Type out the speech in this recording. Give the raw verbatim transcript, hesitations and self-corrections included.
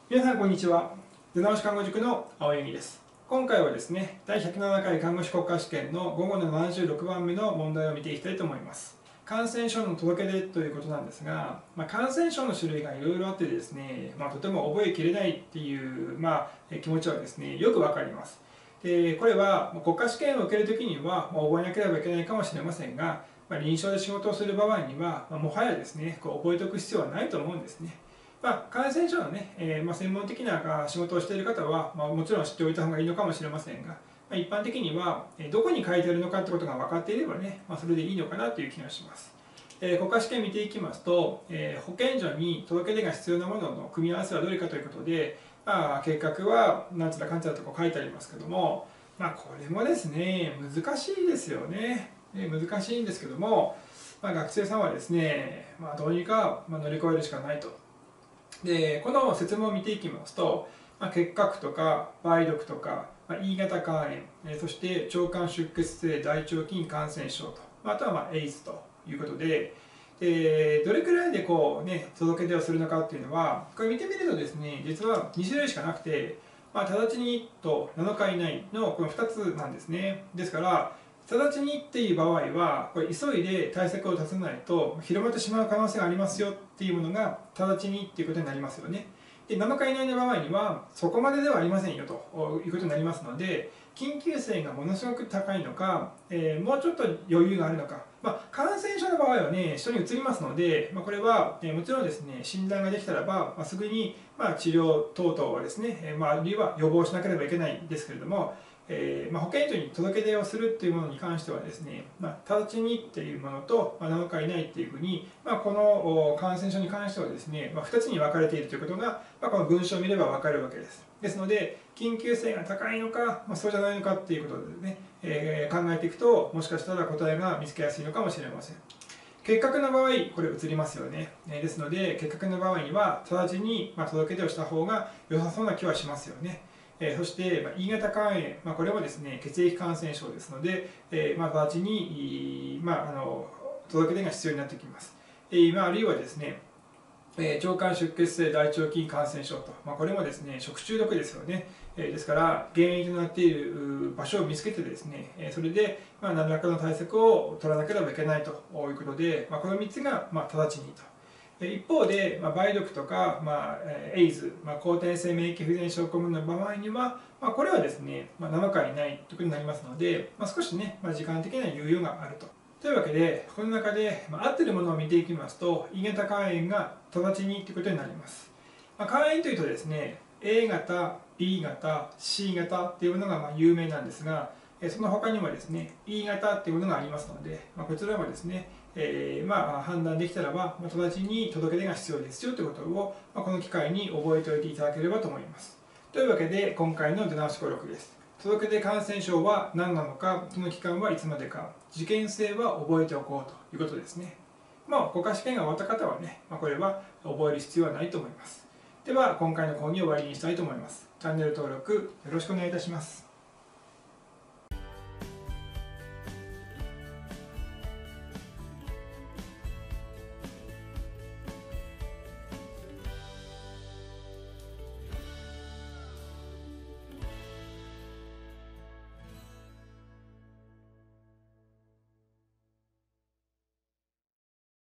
皆さんこんにちは。出直し看護塾の青柳です。今回はですね、だいひゃくななかい看護師国家試験の午後のななじゅうろくばんめの問題を見ていきたいと思います。感染症の届け出ということなんですが、まあ、感染症の種類がいろいろあってですね、まあ、とても覚えきれないっていう、まあ、気持ちはですね、よくわかります。でこれは国家試験を受けるときには、まあ、覚えなければいけないかもしれませんが、まあ、臨床で仕事をする場合には、まあ、もはやですね、こう覚えておく必要はないと思うんですね。まあ、感染症のね、えーまあ、専門的な仕事をしている方は、まあ、もちろん知っておいた方がいいのかもしれませんが、まあ、一般的にはどこに書いてあるのかってことが分かっていればね、まあ、それでいいのかなという気がします。えー、国家試験見ていきますと、えー、保健所に届け出が必要なものの組み合わせはどれかということで、まあ、計画はなんちゃらかんちゃらと書いてありますけども、まあ、これもですね難しいですよね。難しいんですけども、まあ、学生さんはですね、まあ、どうにか乗り越えるしかないと。でこの説明を見ていきますと、まあ、結核とか梅毒とか、まあ、E 型肝炎、えそして腸管出血性大腸菌感染症と、まあ、あとはまあエイズということで、でどれくらいでこう、ね、届け出をするのかっていうのは、これ見てみるとですね、実はに種類しかなくて、まあ、直ちにとなのか以内のこのふたつなんですね。ですから直ちにっていう場合は、これ急いで対策を立てないと広まってしまう可能性がありますよっていうものが直ちにっていうことになりますよね。でなのか以内の場合にはそこまでではありませんよということになりますので、緊急性がものすごく高いのか、えー、もうちょっと余裕があるのか、まあ、感染症の場合はね人にうつりますので、まあ、これは、えー、もちろんですね診断ができたらば、まあ、すぐに、まあ、治療等々はですね、えーまあ、あるいは予防しなければいけないんですけれども、えーまあ、保健所に届け出をするっていうものに関してはですね、まあ、直ちにっていうものと、まあ、なのか以内っていうふうに、まあ、この感染症に関してはですね、まあ、ふたつに分かれているということが、まあ、この文章を見れば分かるわけです。ですので、緊急性が高いのか、まあ、そうじゃないのかっていうことでね、えー、考えていくと、もしかしたら答えが見つけやすいのかもしれません。結核の場合、これ移りますよね。ですので、結核の場合には、直ちに届け出をした方が良さそうな気はしますよね。えー、そして、まあ、E 型肝炎、まあ、これもですね血液感染症ですので、えーまあ、直ちに、まあ、あの届け出が必要になってきます。えーまあ、あるいはですね、えー、腸管出血性大腸菌感染症と、まあ、これもですね食中毒ですよね。えー、ですから原因となっている場所を見つけてですね、えー、それで、まあ、何らかの対策を取らなければいけないということで、まあ、このみっつが、まあ、直ちにと。一方で、まあ、梅毒とか、まあ、エイズ、まあ、後天性免疫不全症候群の場合には、まあ、これはですね、まあ、なのか以内ということになりますので、まあ、少しね、まあ、時間的な猶予があると。というわけで、この中で、まあ、合っているものを見ていきますと、E 型肝炎が直ちにということになります。まあ、肝炎というとですね、A 型、B 型、C 型っていうものがまあ有名なんですが、その他にもですね、E 型っていうものがありますので、まあ、こちらもですね、えー、まあ判断できたらば、まあ、直ちに届け出が必要ですよということを、まあ、この機会に覚えておいていただければと思います。というわけで、今回の出直し登録です。届け出感染症は何なのか、その期間はいつまでか、事件性は覚えておこうということですね。まあ、国家試験が終わった方はね、まあ、これは覚える必要はないと思います。では、今回の講義を終わりにしたいと思います。チャンネル登録よろしくお願いいたします。